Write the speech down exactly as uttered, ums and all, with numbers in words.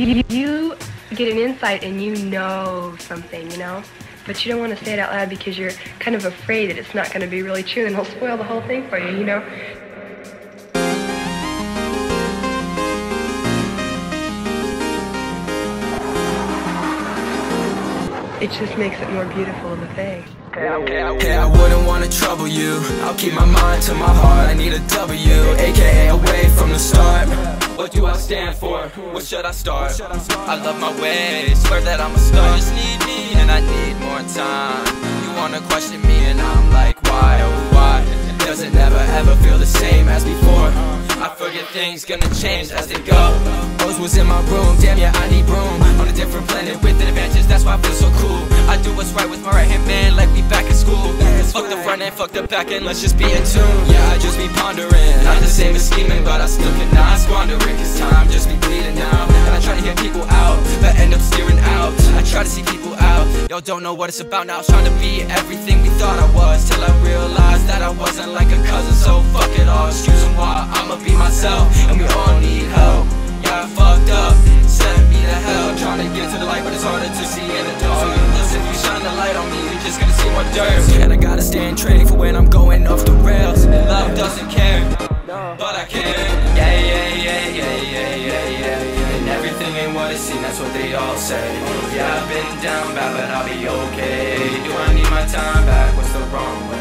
You, you get an insight and you know something, you know? But you don't want to say it out loud because you're kind of afraid that it's not going to be really true and it'll spoil the whole thing for you, you know? It just makes it more beautiful of a thing. Okay, okay, okay, I wouldn't wanna trouble you. I'll keep my mind to my heart. I need a W, aka away from the start. What do I stand for? What should I start? I love my way, swear that I'm a star. I just need me and I need more time. You wanna question me and I'm like, why, oh why? Does it never ever feel the same as before? I forget things gonna change as they go. Rose was in my room, damn yeah I need room. On a different planet with an advantage, that's why I feel so cool. I do what's right with my right hand man like we back in school. Fuck the front end, fuck the back end, let's just be in tune. Yeah, I just be pondering, not the same as scheming, but I still cannot squander it. Cause time just be bleeding now. And I try to hear people out, but end up steering out. I try to see people out, y'all don't know what it's about now. Trying to be everything we thought I was, till I realized that I wasn't like a cousin. So fuck it all, excuse them why I'ma be myself. And we all need help. Yeah, I fucked up, sent me to hell. Trying to get to the light, but it's harder to see in the dark. Unless if you shine the light on me, you're just gonna see more dirt. And I gotta stay in training for when I'm going off the rails. And love doesn't care, but I care. Yeah, yeah, yeah, yeah, yeah, yeah, yeah. And everything ain't what it seems, that's what they all say. Yeah, I've been down bad, but I'll be okay. Do I need my time back? What's the wrong way?